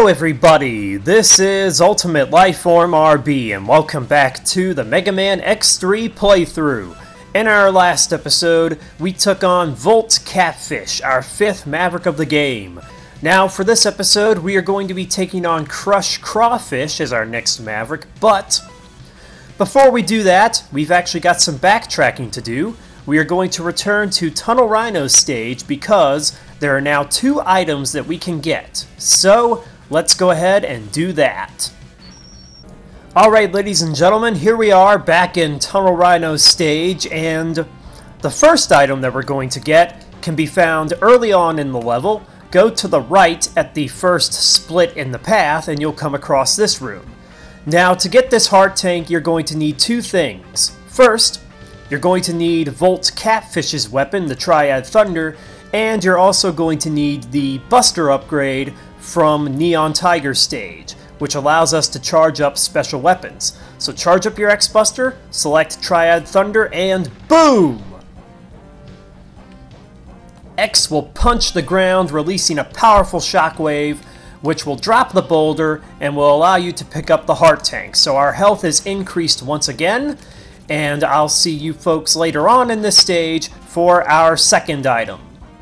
Hello everybody, this is Ultimate Lifeform RB and welcome back to the Mega Man X3 playthrough. In our last episode, we took on Volt Catfish, our 5th Maverick of the game. Now for this episode, we are going to be taking on Crush Crawfish as our next Maverick, but before we do that, we've actually got some backtracking to do. We are going to return to Tunnel Rhino's stage because there are now 2 items that we can get. So, let's go ahead and do that. Alright, ladies and gentlemen, here we are back in Tunnel Rhino's stage, and the first item that we're going to get can be found early on in the level. Go to the right at the first split in the path, and you'll come across this room. Now, to get this heart tank, you're going to need 2 things. First, you're going to need Volt Catfish's weapon, the Triad Thunder, and you're also going to need the Buster upgrade from Neon Tiger's stage, which allows us to charge up special weapons. So charge up your X-Buster, select Triad Thunder, and boom! X will punch the ground, releasing a powerful shockwave, which will drop the boulder and will allow you to pick up the heart tank. So our health is increased once again, and I'll see you folks later on in this stage for our second item.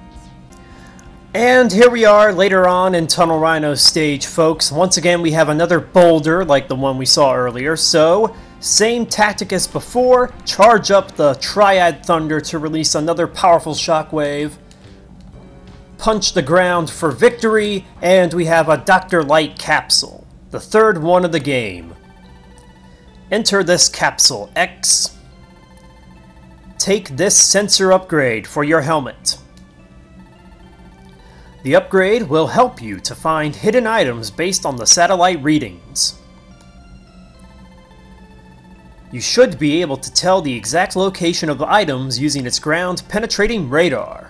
And here we are later on in Tunnel Rhino's stage, folks. Once again, we have another boulder like the one we saw earlier. So, same tactic as before. Charge up the Triad Thunder to release another powerful shockwave. Punch the ground for victory. And we have a Dr. Light capsule, the 3rd one of the game. Enter this capsule, X. Take this sensor upgrade for your helmet. The upgrade will help you to find hidden items based on the satellite readings. You should be able to tell the exact location of the items using its ground-penetrating radar.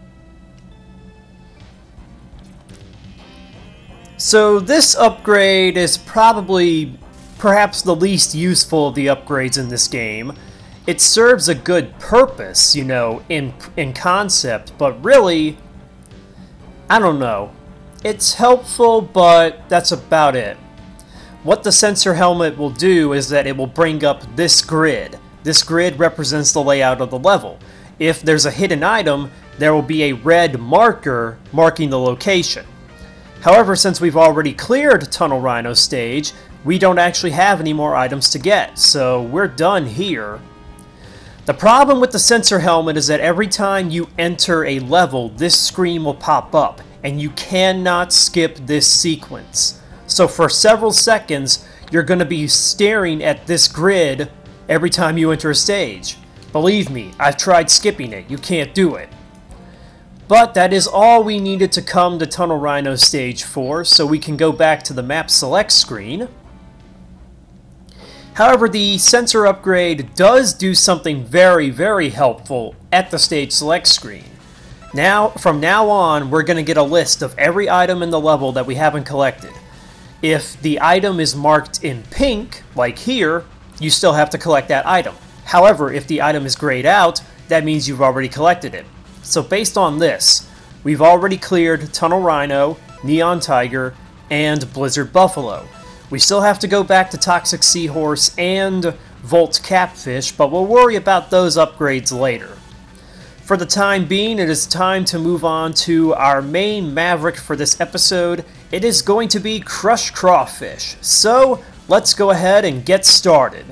So this upgrade is perhaps the least useful of the upgrades in this game. It serves a good purpose, you know, in concept, but really, I don't know. It's helpful, but that's about it. What the sensor helmet will do is that it will bring up this grid. This grid represents the layout of the level. If there's a hidden item, there will be a red marker marking the location. However, since we've already cleared Tunnel Rhino stage, we don't actually have any more items to get, so we're done here. The problem with the sensor helmet is that every time you enter a level, this screen will pop up, and you cannot skip this sequence. So for several seconds, you're going to be staring at this grid every time you enter a stage. Believe me, I've tried skipping it. You can't do it. But that is all we needed to come to Tunnel Rhino stage 4, so we can go back to the map select screen. However, the sensor upgrade does do something very, very helpful at the stage select screen. From now on, we're going to get a list of every item in the level that we haven't collected. If the item is marked in pink, like here, you still have to collect that item. However, if the item is grayed out, that means you've already collected it. So based on this, we've already cleared Tunnel Rhino, Neon Tiger, and Blizzard Buffalo. We still have to go back to Toxic Seahorse and Volt Catfish, but we'll worry about those upgrades later. For the time being, it is time to move on to our main Maverick for this episode. It is going to be Crush Crawfish. So, let's go ahead and get started.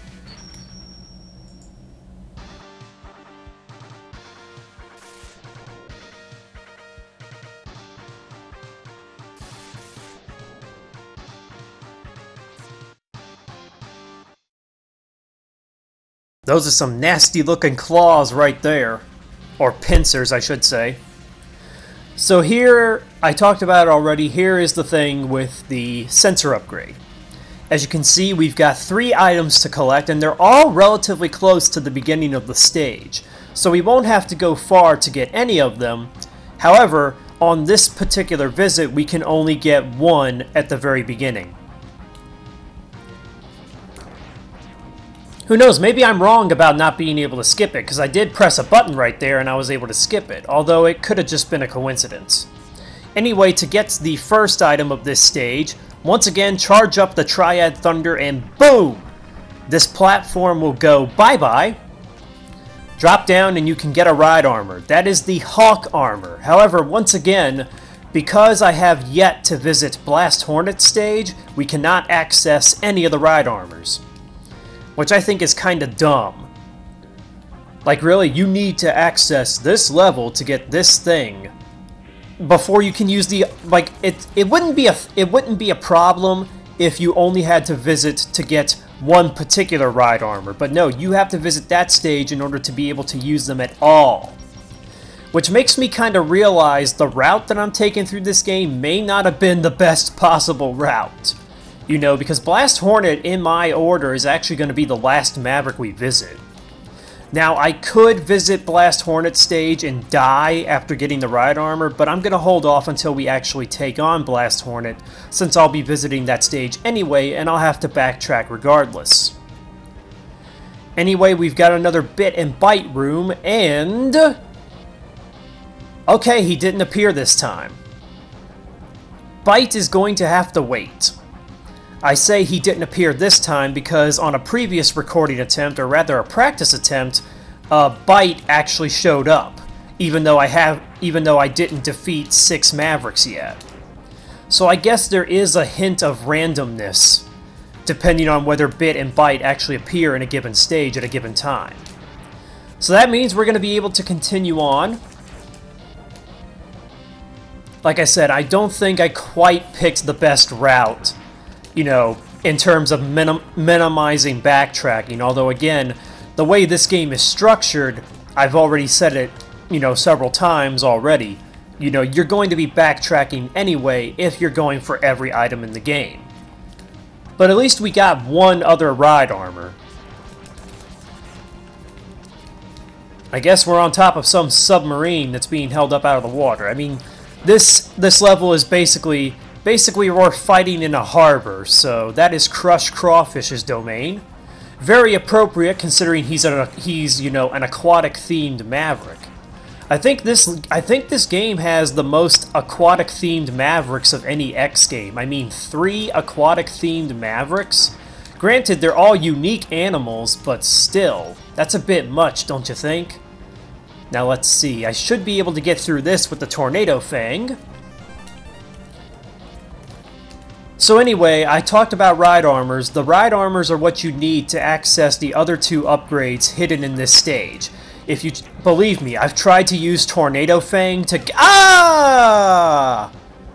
Those are some nasty looking claws right there. Or pincers, I should say. So here, I talked about it already, here is the thing with the sensor upgrade. As you can see, we've got 3 items to collect, and they're all relatively close to the beginning of the stage. So we won't have to go far to get any of them. However, on this particular visit, we can only get 1 at the very beginning. Who knows, maybe I'm wrong about not being able to skip it, because I did press a button right there and I was able to skip it, although it could have just been a coincidence. Anyway, to get the first item of this stage, once again charge up the Triad Thunder and boom! This platform will go bye-bye. Drop down and you can get a ride armor. That is the Hawk armor. However, once again, because I have yet to visit Blast Hornet stage, we cannot access any of the ride armors. Which I think is kinda dumb. Like really, you need to access this level to get this thing before you can use the, like, it wouldn't be a problem if you only had to visit to get one particular ride armor, but no, you have to visit that stage in order to be able to use them at all. Which makes me kind of realize the route that I'm taking through this game may not have been the best possible route. You know, because Blast Hornet, in my order, is actually going to be the last Maverick we visit. Now, I could visit Blast Hornet stage and die after getting the ride armor, but I'm going to hold off until we actually take on Blast Hornet, since I'll be visiting that stage anyway, and I'll have to backtrack regardless. Anyway, we've got another bit and bite room, and... okay, he didn't appear this time. Bite is going to have to wait. I say he didn't appear this time because on a previous recording attempt, or rather a practice attempt, Bite actually showed up, even though I didn't defeat 6 Mavericks yet. So I guess there is a hint of randomness, depending on whether Bit and Bite actually appear in a given stage at a given time. So that means we're going to be able to continue on. Like I said, I don't think I quite picked the best route, you know, in terms of minimizing backtracking. Although, again, the way this game is structured, I've already said it, you know, several times already. You know, you're going to be backtracking anyway if you're going for every item in the game. But at least we got one other ride armor. I guess we're on top of some submarine that's being held up out of the water. I mean, this level is basically we're fighting in a harbor, so that is Crush Crawfish's domain. Very appropriate considering he's you know, an aquatic themed Maverick. I think this game has the most aquatic themed Mavericks of any X game. I mean, 3 aquatic themed Mavericks. Granted, they're all unique animals, but still, that's a bit much, don't you think? Now let's see, I should be able to get through this with the Tornado Fang. So anyway, I talked about ride armors. The ride armors are what you need to access the other 2 upgrades hidden in this stage. If you believe me, I've tried to use Tornado Fang to... ah!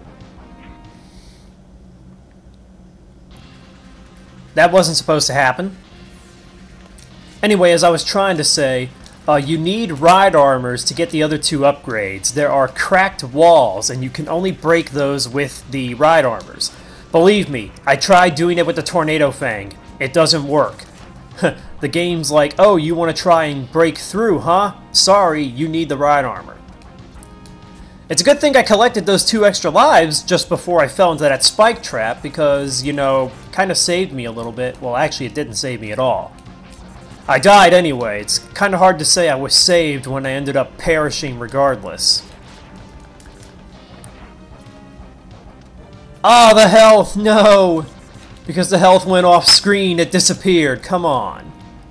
That wasn't supposed to happen. Anyway, as I was trying to say, you need ride armors to get the other 2 upgrades. There are cracked walls, and you can only break those with the ride armors. Believe me, I tried doing it with the Tornado Fang. It doesn't work. The game's like, oh, you want to try and break through, huh? Sorry, you need the ride armor. It's a good thing I collected those 2 extra lives just before I fell into that spike trap because, you know, kind of saved me a little bit. Well, actually, it didn't save me at all. I died anyway. It's kind of hard to say I was saved when I ended up perishing regardless. Ah, the health! No! Because the health went off screen, it disappeared. Come on.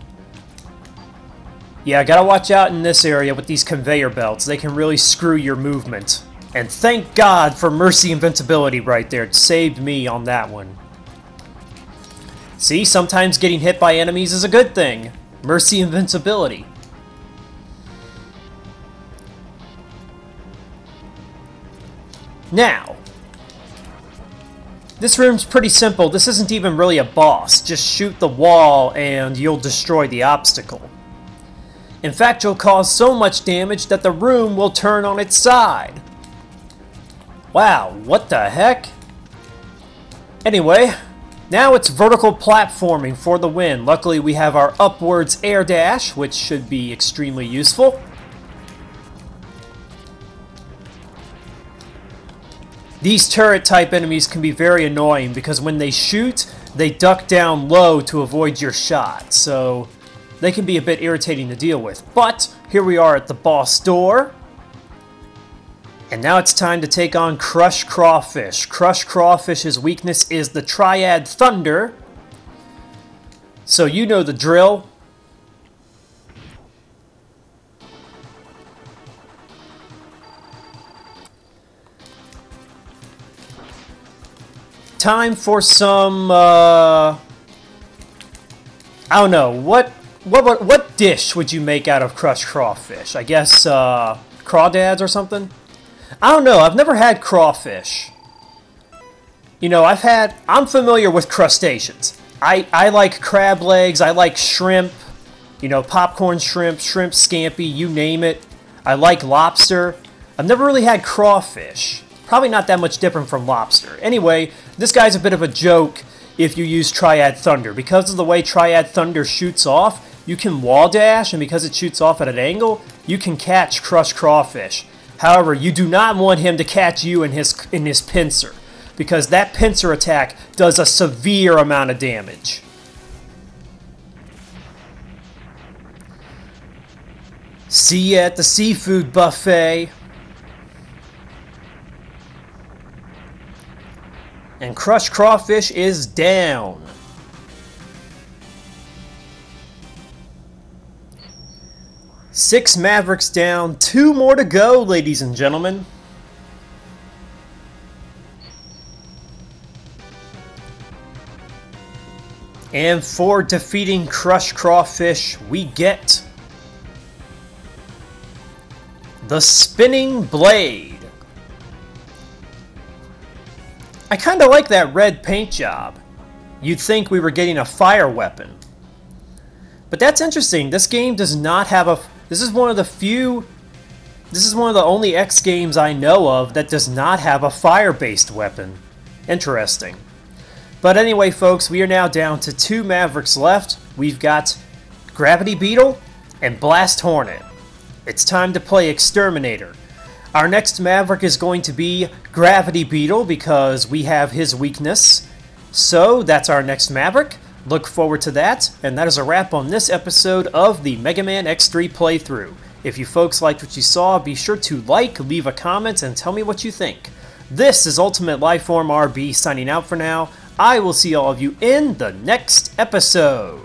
Yeah, I gotta watch out in this area with these conveyor belts. They can really screw your movement. And thank God for Mercy Invincibility right there. It saved me on that one. See, sometimes getting hit by enemies is a good thing. Mercy Invincibility. Now, this room's pretty simple. This isn't even really a boss. Just shoot the wall and you'll destroy the obstacle. In fact, you'll cause so much damage that the room will turn on its side. Wow, what the heck? Anyway, now it's vertical platforming for the win. Luckily, we have our upwards air dash, which should be extremely useful. These turret-type enemies can be very annoying because when they shoot, they duck down low to avoid your shot, so they can be a bit irritating to deal with. But here we are at the boss door. And now it's time to take on Crush Crawfish. Crush Crawfish's weakness is the Triad Thunder. So you know the drill. Time for some, I don't know, what dish would you make out of crushed crawfish? I guess, crawdads or something? I don't know, I've never had crawfish. You know, I'm familiar with crustaceans. I like crab legs, I like shrimp, you know, popcorn shrimp, shrimp scampi, you name it. I like lobster. I've never really had crawfish. Probably not that much different from lobster. Anyway, this guy's a bit of a joke if you use Triad Thunder. Because of the way Triad Thunder shoots off, you can wall dash, and because it shoots off at an angle, you can catch Crush Crawfish. However, you do not want him to catch you in his pincer, because that pincer attack does a severe amount of damage. See you at the seafood buffet. And Crush Crawfish is down. Six Mavericks down, 2 more to go, ladies and gentlemen. And for defeating Crush Crawfish, we get the Spinning Blade. I kind of like that red paint job. You'd think we were getting a fire weapon. But that's interesting. This game does not have a... This is one of the only X games I know of that does not have a fire-based weapon. Interesting. But anyway, folks, we are now down to 2 Mavericks left. We've got Gravity Beetle and Blast Hornet. It's time to play Exterminator. Our next Maverick is going to be Gravity Beetle because we have his weakness. So that's our next Maverick. Look forward to that. And that is a wrap on this episode of the Mega Man X3 playthrough. If you folks liked what you saw, be sure to like, leave a comment, and tell me what you think. This is Ultimate Lifeform RB signing out for now. I will see all of you in the next episode.